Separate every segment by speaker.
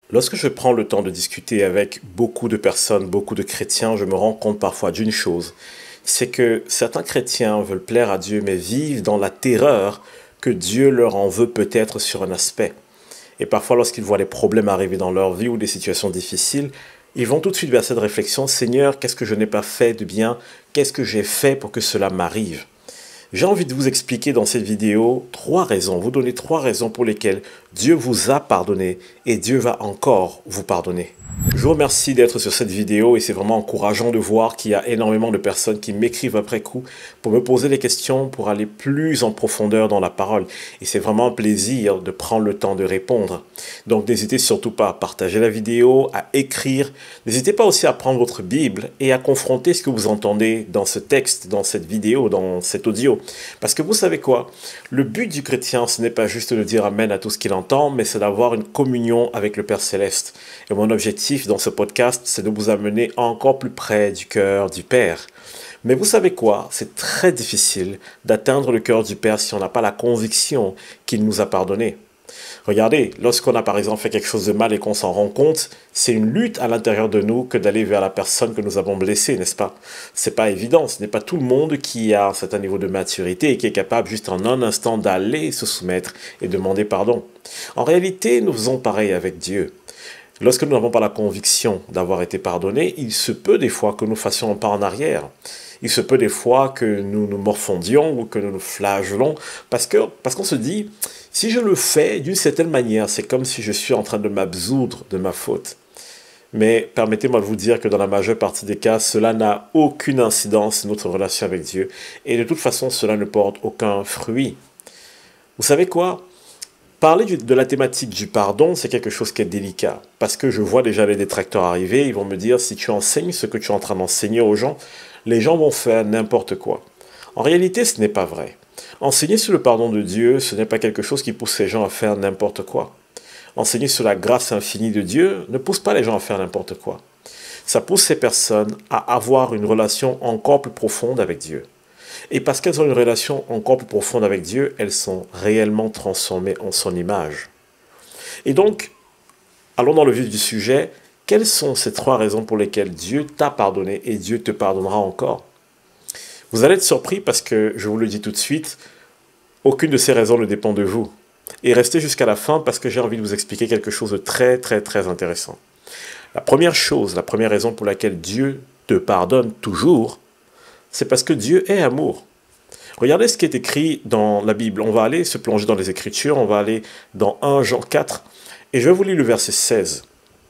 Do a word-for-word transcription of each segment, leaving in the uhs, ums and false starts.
Speaker 1: Lorsque je prends le temps de discuter avec beaucoup de personnes, beaucoup de chrétiens, je me rends compte parfois d'une chose, c'est que certains chrétiens veulent plaire à Dieu, mais vivent dans la terreur que Dieu leur en veut peut-être sur un aspect. Et parfois, lorsqu'ils voient des problèmes arriver dans leur vie ou des situations difficiles, ils vont tout de suite vers cette réflexion, Seigneur, qu'est-ce que je n'ai pas fait de bien? Qu'est-ce que j'ai fait pour que cela m'arrive? J'ai envie de vous expliquer dans cette vidéo trois raisons, vous donner trois raisons pour lesquelles Dieu vous a pardonné et Dieu va encore vous pardonner. Je vous remercie d'être sur cette vidéo et c'est vraiment encourageant de voir qu'il y a énormément de personnes qui m'écrivent après coup pour me poser des questions, pour aller plus en profondeur dans la parole. Et c'est vraiment un plaisir de prendre le temps de répondre. Donc n'hésitez surtout pas à partager la vidéo, à écrire. N'hésitez pas aussi à prendre votre Bible et à confronter ce que vous entendez dans ce texte, dans cette vidéo, dans cet audio. Parce que vous savez quoi? Le but du chrétien, ce n'est pas juste de dire Amen à tout ce qu'il entend, mais c'est d'avoir une communion avec le Père Céleste. Et mon objectif dans ce podcast, c'est de vous amener encore plus près du cœur du Père. Mais vous savez quoi? C'est très difficile d'atteindre le cœur du Père si on n'a pas la conviction qu'il nous a pardonné. Regardez, lorsqu'on a par exemple fait quelque chose de mal et qu'on s'en rend compte, c'est une lutte à l'intérieur de nous que d'aller vers la personne que nous avons blessée, n'est-ce pas? C'est pas évident, ce n'est pas tout le monde qui a un certain niveau de maturité et qui est capable juste en un instant d'aller se soumettre et demander pardon. En réalité, nous faisons pareil avec Dieu. Lorsque nous n'avons pas la conviction d'avoir été pardonnés, il se peut des fois que nous fassions un pas en arrière. Il se peut des fois que nous nous morfondions ou que nous nous flagellons parce que, parce qu'on se dit, si je le fais d'une certaine manière, c'est comme si je suis en train de m'absoudre de ma faute. Mais permettez-moi de vous dire que dans la majeure partie des cas, cela n'a aucune incidence sur notre relation avec Dieu. Et de toute façon, cela ne porte aucun fruit. Vous savez quoi? Parler du, de la thématique du pardon, c'est quelque chose qui est délicat. Parce que je vois déjà les détracteurs arriver, ils vont me dire, si tu enseignes ce que tu es en train d'enseigner aux gens, les gens vont faire n'importe quoi. En réalité, ce n'est pas vrai. Enseigner sur le pardon de Dieu, ce n'est pas quelque chose qui pousse les gens à faire n'importe quoi. Enseigner sur la grâce infinie de Dieu ne pousse pas les gens à faire n'importe quoi. Ça pousse ces personnes à avoir une relation encore plus profonde avec Dieu. Et parce qu'elles ont une relation encore plus profonde avec Dieu, elles sont réellement transformées en son image. Et donc, allons dans le vif du sujet. Quelles sont ces trois raisons pour lesquelles Dieu t'a pardonné et Dieu te pardonnera encore? Vous allez être surpris parce que, je vous le dis tout de suite, aucune de ces raisons ne dépend de vous. Et restez jusqu'à la fin parce que j'ai envie de vous expliquer quelque chose de très très très intéressant. La première chose, la première raison pour laquelle Dieu te pardonne toujours, c'est parce que Dieu est amour. Regardez ce qui est écrit dans la Bible. On va aller se plonger dans les Écritures, on va aller dans un Jean quatre, et je vais vous lire le verset seize.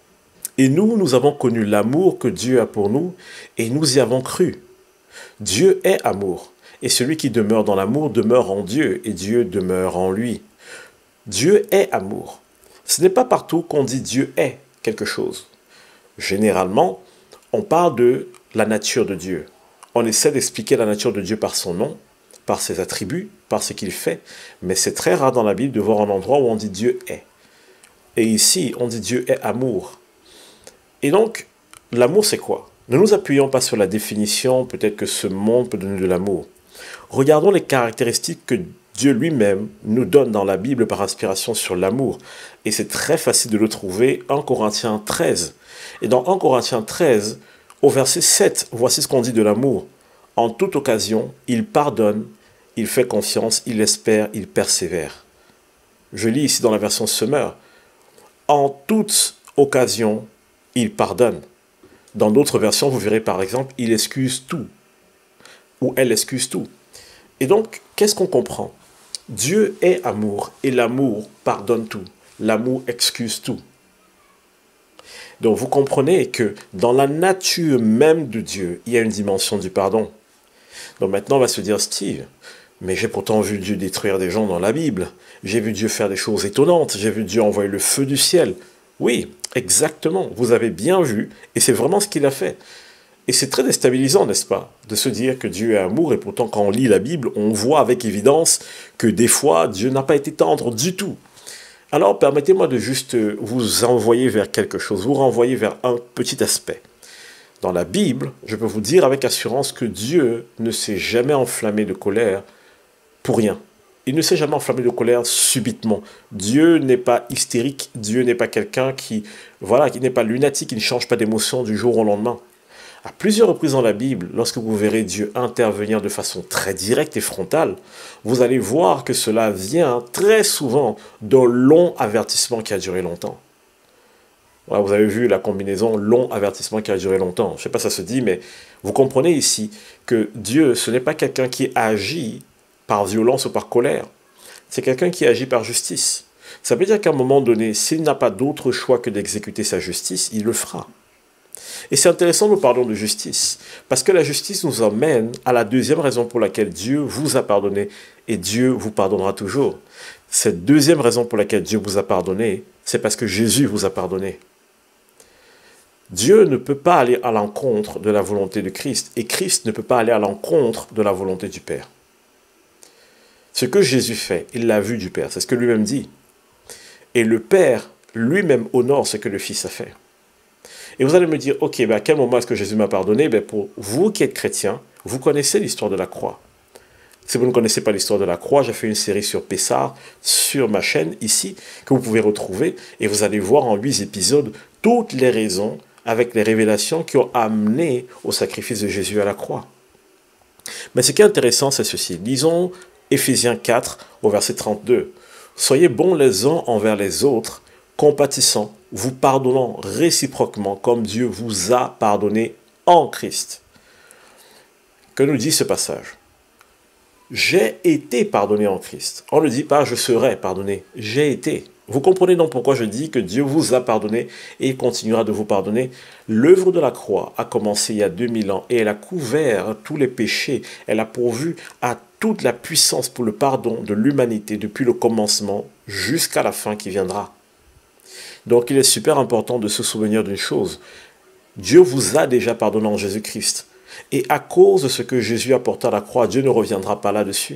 Speaker 1: Et nous, nous avons connu l'amour que Dieu a pour nous, et nous y avons cru. Dieu est amour, et celui qui demeure dans l'amour demeure en Dieu, et Dieu demeure en lui. Dieu est amour. Ce n'est pas partout qu'on dit Dieu est quelque chose. Généralement, on parle de la nature de Dieu. On essaie d'expliquer la nature de Dieu par son nom, par ses attributs, par ce qu'il fait, mais c'est très rare dans la Bible de voir un endroit où on dit Dieu est. Et ici, on dit Dieu est amour. Et donc, l'amour c'est quoi? Ne nous appuyons pas sur la définition, peut-être que ce monde peut donner de l'amour. Regardons les caractéristiques que Dieu lui-même nous donne dans la Bible par inspiration sur l'amour. Et c'est très facile de le trouver en Corinthiens treize. Et dans un Corinthiens treize, au verset sept, voici ce qu'on dit de l'amour. En toute occasion, il pardonne, il fait confiance, il espère, il persévère. Je lis ici dans la version Semeur. En toute occasion, il pardonne. Dans d'autres versions, vous verrez par exemple, il excuse tout. Ou elle excuse tout. Et donc, qu'est-ce qu'on comprend? Dieu est amour et l'amour pardonne tout. L'amour excuse tout. Donc vous comprenez que dans la nature même de Dieu, il y a une dimension du pardon. Donc maintenant on va se dire, Steve, mais j'ai pourtant vu Dieu détruire des gens dans la Bible. J'ai vu Dieu faire des choses étonnantes. J'ai vu Dieu envoyer le feu du ciel. Oui, exactement, vous avez bien vu et c'est vraiment ce qu'il a fait. Et c'est très déstabilisant, n'est-ce pas, de se dire que Dieu est amour et pourtant quand on lit la Bible, on voit avec évidence que des fois Dieu n'a pas été tendre du tout. Alors, permettez-moi de juste vous envoyer vers quelque chose, vous renvoyer vers un petit aspect. Dans la Bible, je peux vous dire avec assurance que Dieu ne s'est jamais enflammé de colère pour rien. Il ne s'est jamais enflammé de colère subitement. Dieu n'est pas hystérique, Dieu n'est pas quelqu'un qui, voilà, qui n'est pas lunatique, qui ne change pas d'émotion du jour au lendemain. À plusieurs reprises dans la Bible, lorsque vous verrez Dieu intervenir de façon très directe et frontale, vous allez voir que cela vient très souvent d'un long avertissement qui a duré longtemps. Voilà, vous avez vu la combinaison long avertissement qui a duré longtemps. Je ne sais pas si ça se dit, mais vous comprenez ici que Dieu, ce n'est pas quelqu'un qui agit par violence ou par colère. C'est quelqu'un qui agit par justice. Ça veut dire qu'à un moment donné, s'il n'a pas d'autre choix que d'exécuter sa justice, il le fera. Et c'est intéressant, nous parlons de justice, parce que la justice nous emmène à la deuxième raison pour laquelle Dieu vous a pardonné et Dieu vous pardonnera toujours. Cette deuxième raison pour laquelle Dieu vous a pardonné, c'est parce que Jésus vous a pardonné. Dieu ne peut pas aller à l'encontre de la volonté de Christ et Christ ne peut pas aller à l'encontre de la volonté du Père. Ce que Jésus fait, il l'a vu du Père, c'est ce que lui-même dit. Et le Père lui-même honore ce que le Fils a fait. Et vous allez me dire, ok, ben à quel moment est-ce que Jésus m'a pardonné? Ben pour vous qui êtes chrétiens, vous connaissez l'histoire de la croix. Si vous ne connaissez pas l'histoire de la croix, j'ai fait une série sur Pessah, sur ma chaîne ici, que vous pouvez retrouver, et vous allez voir en huit épisodes toutes les raisons avec les révélations qui ont amené au sacrifice de Jésus à la croix. Mais ce qui est intéressant, c'est ceci. Lisons Éphésiens quatre, au verset trente-deux. « Soyez bons les uns envers les autres, compatissants, vous pardonnant réciproquement comme Dieu vous a pardonné en Christ. » Que nous dit ce passage? J'ai été pardonné en Christ. On ne dit pas je serai pardonné, j'ai été. Vous comprenez donc pourquoi je dis que Dieu vous a pardonné et il continuera de vous pardonner. L'œuvre de la croix a commencé il y a deux mille ans et elle a couvert tous les péchés. Elle a pourvu à toute la puissance pour le pardon de l'humanité depuis le commencement jusqu'à la fin qui viendra. Donc il est super important de se souvenir d'une chose. Dieu vous a déjà pardonné en Jésus-Christ. Et à cause de ce que Jésus a porté à la croix, Dieu ne reviendra pas là-dessus.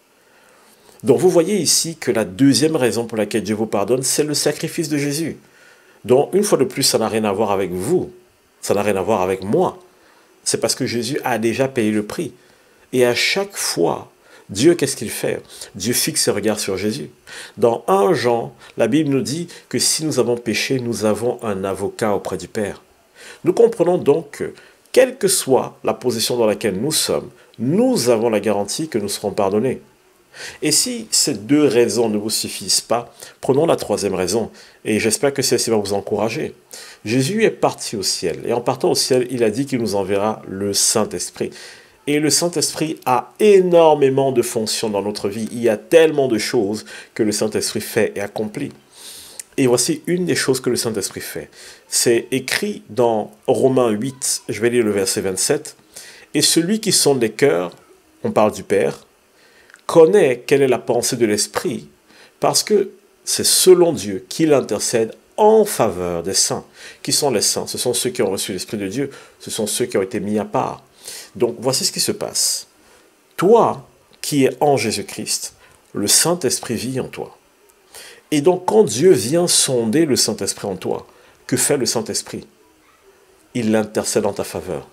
Speaker 1: Donc vous voyez ici que la deuxième raison pour laquelle Dieu vous pardonne, c'est le sacrifice de Jésus. Donc une fois de plus, ça n'a rien à voir avec vous. Ça n'a rien à voir avec moi. C'est parce que Jésus a déjà payé le prix. Et à chaque fois, Dieu, qu'est-ce qu'il fait? Dieu fixe ses regards sur Jésus. Dans un Jean, la Bible nous dit que si nous avons péché, nous avons un avocat auprès du Père. Nous comprenons donc que, quelle que soit la position dans laquelle nous sommes, nous avons la garantie que nous serons pardonnés. Et si ces deux raisons ne vous suffisent pas, prenons la troisième raison, et j'espère que celle-ci va vous encourager. Jésus est parti au ciel, et en partant au ciel, il a dit qu'il nous enverra le Saint-Esprit. Et le Saint-Esprit a énormément de fonctions dans notre vie. Il y a tellement de choses que le Saint-Esprit fait et accomplit. Et voici une des choses que le Saint-Esprit fait. C'est écrit dans Romains huit, je vais lire le verset vingt-sept. « Et celui qui sonde les cœurs, on parle du Père, connaît quelle est la pensée de l'Esprit, parce que c'est selon Dieu qu'il intercède en faveur des saints. » Qui sont les saints? Ce sont ceux qui ont reçu l'Esprit de Dieu, ce sont ceux qui ont été mis à part. Donc voici ce qui se passe. Toi qui es en Jésus-Christ, le Saint-Esprit vit en toi. Et donc quand Dieu vient sonder le Saint-Esprit en toi, que fait le Saint-Esprit? Il l'intercède en ta faveur.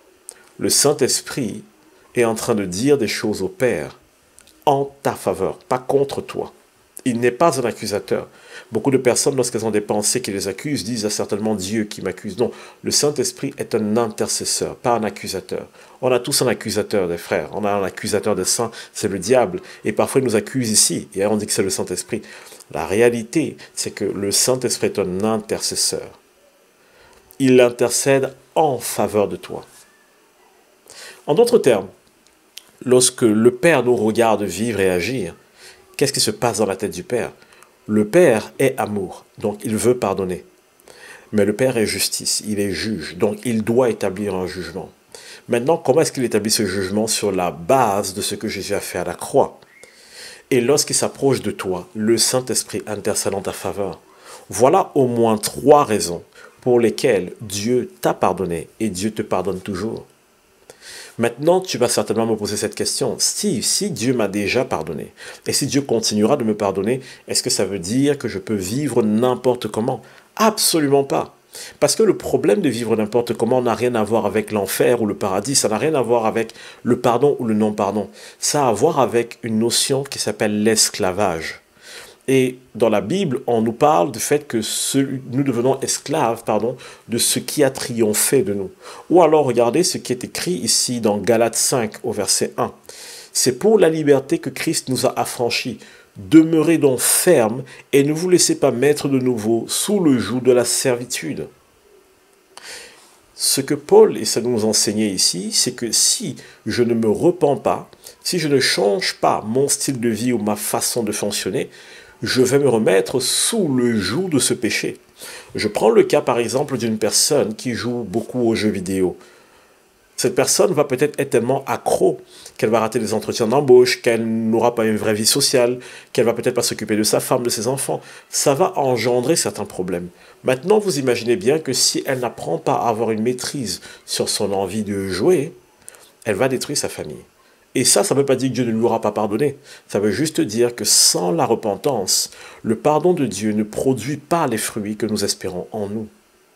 Speaker 1: Le Saint-Esprit est en train de dire des choses au Père en ta faveur, pas contre toi. Il n'est pas un accusateur. Beaucoup de personnes, lorsqu'elles ont des pensées qui les accusent, disent ah, certainement Dieu qui m'accuse. Non, le Saint-Esprit est un intercesseur, pas un accusateur. On a tous un accusateur des frères. On a un accusateur des saints, c'est le diable. Et parfois, il nous accuse ici. Et on dit que c'est le Saint-Esprit. La réalité, c'est que le Saint-Esprit est un intercesseur. Il intercède en faveur de toi. En d'autres termes, lorsque le Père nous regarde vivre et agir, qu'est-ce qui se passe dans la tête du Père? Le Père est amour, donc il veut pardonner. Mais le Père est justice, il est juge, donc il doit établir un jugement. Maintenant, comment est-ce qu'il établit ce jugement? Sur la base de ce que Jésus a fait à la croix. Et lorsqu'il s'approche de toi, le Saint-Esprit intercède en ta faveur. Voilà au moins trois raisons pour lesquelles Dieu t'a pardonné et Dieu te pardonne toujours. Maintenant, tu vas certainement me poser cette question. Steve, si Dieu m'a déjà pardonné, et si Dieu continuera de me pardonner, est-ce que ça veut dire que je peux vivre n'importe comment? Absolument pas. Parce que le problème de vivre n'importe comment n'a rien à voir avec l'enfer ou le paradis, ça n'a rien à voir avec le pardon ou le non-pardon. Ça a à voir avec une notion qui s'appelle l'esclavage. Et dans la Bible, on nous parle du fait que ce, nous devenons esclaves, pardon, de ce qui a triomphé de nous. Ou alors regardez ce qui est écrit ici dans Galates cinq au verset un. C'est pour la liberté que Christ nous a affranchis. Demeurez donc fermes et ne vous laissez pas mettre de nouveau sous le joug de la servitude. Ce que Paul essaie de nous enseigner ici, c'est que si je ne me repens pas, si je ne change pas mon style de vie ou ma façon de fonctionner, je vais me remettre sous le joug de ce péché. Je prends le cas par exemple d'une personne qui joue beaucoup aux jeux vidéo. Cette personne va peut-être être tellement accro qu'elle va rater des entretiens d'embauche, qu'elle n'aura pas une vraie vie sociale, qu'elle va peut-être pas s'occuper de sa femme, de ses enfants. Ça va engendrer certains problèmes. Maintenant, vous imaginez bien que si elle n'apprend pas à avoir une maîtrise sur son envie de jouer, elle va détruire sa famille. Et ça, ça ne veut pas dire que Dieu ne lui aura pas pardonné. Ça veut juste dire que sans la repentance, le pardon de Dieu ne produit pas les fruits que nous espérons en nous.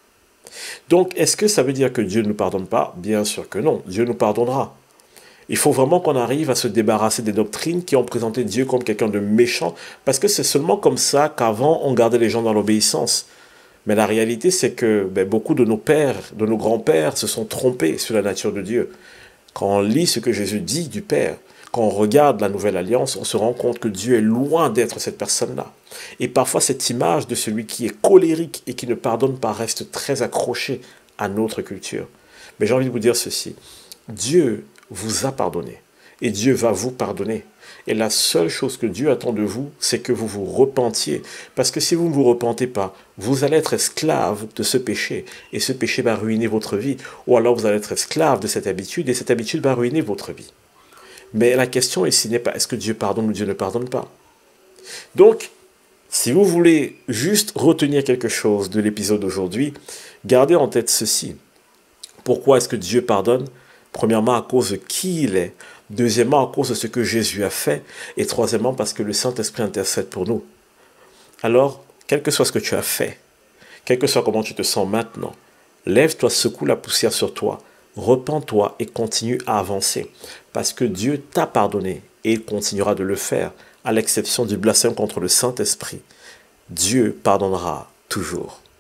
Speaker 1: Donc, est-ce que ça veut dire que Dieu ne nous pardonne pas? Bien sûr que non, Dieu nous pardonnera. Il faut vraiment qu'on arrive à se débarrasser des doctrines qui ont présenté Dieu comme quelqu'un de méchant, parce que c'est seulement comme ça qu'avant on gardait les gens dans l'obéissance. Mais la réalité, c'est que ben, beaucoup de nos pères, de nos grands-pères se sont trompés sur la nature de Dieu. Quand on lit ce que Jésus dit du Père, quand on regarde la Nouvelle Alliance, on se rend compte que Dieu est loin d'être cette personne-là. Et parfois, cette image de celui qui est colérique et qui ne pardonne pas reste très accrochée à notre culture. Mais j'ai envie de vous dire ceci. Dieu vous a pardonné et Dieu va vous pardonner. Et la seule chose que Dieu attend de vous, c'est que vous vous repentiez. Parce que si vous ne vous repentez pas, vous allez être esclave de ce péché. Et ce péché va ruiner votre vie. Ou alors vous allez être esclave de cette habitude et cette habitude va ruiner votre vie. Mais la question ici n'est pas est-ce que Dieu pardonne ou Dieu ne pardonne pas. Donc, si vous voulez juste retenir quelque chose de l'épisode d'aujourd'hui, gardez en tête ceci. Pourquoi est-ce que Dieu pardonne? Premièrement, à cause de qui il est. Deuxièmement, à cause de ce que Jésus a fait. Et troisièmement, parce que le Saint-Esprit intercède pour nous. Alors, quel que soit ce que tu as fait, quel que soit comment tu te sens maintenant, lève-toi, secoue la poussière sur toi, repens-toi et continue à avancer. Parce que Dieu t'a pardonné et il continuera de le faire, à l'exception du blasphème contre le Saint-Esprit. Dieu pardonnera toujours.